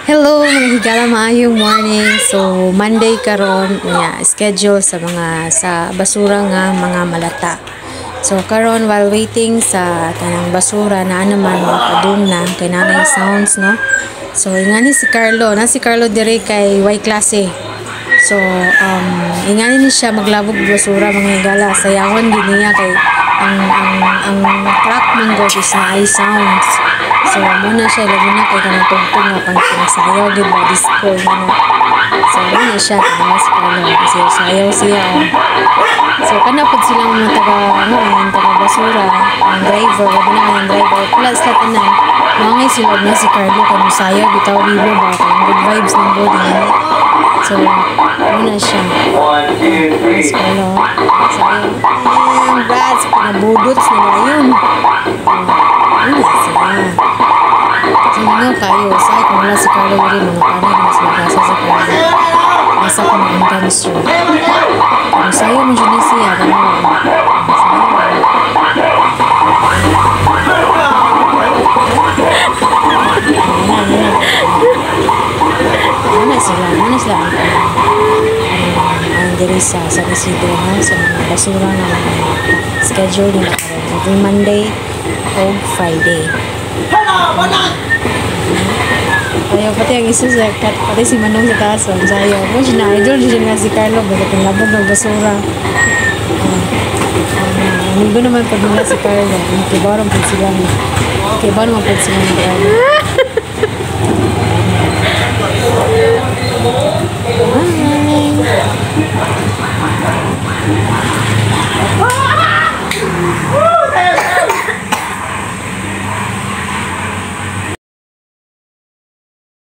Hello mga higala, maayong morning. So Monday karon niya schedule sa mga sa basura nga mga malata. So karon while waiting sa tanang basura na naman makadum na kay nanay sounds no. So ingani si Carlo dire kay Y klase. So ingani ni siya maglabog basura mga higala, sayawan din niya kay ang track man go is na ay sounds. So muna siya lagi na kay kanang tugtog nga pang pinasayaw gid ba disco na. So muna siya tawas Carlo kasi sayaw siya. So kana pud silang mga taga basura, ang driver, ang driver plus sa tanan. Mangay sila na si Carlo kay musayaw bitaw bibo ba kay good vibes ng body. So muna siya. Mas Carlo. Sayaw. Brad, pinabudot sila yun. Ano sila? Sino kayo? Say, kung wala si Carlo rin, mga panay na sila kasa sa Carlo. Nasa ko ng cancer. Kung sayo mo dyan siya, gano'n. Mana sila ang diri sa Isidro ha, sa mga basura na schedule nila karon every Monday o Friday. Kaya pati ang isa sa pati si Manong sa taas ang sayo mo siya na idol siya nga si Carlo baga pinabog ng basura. Amigo naman pag nila si Carlo kibarong pag sila kibarong pag sila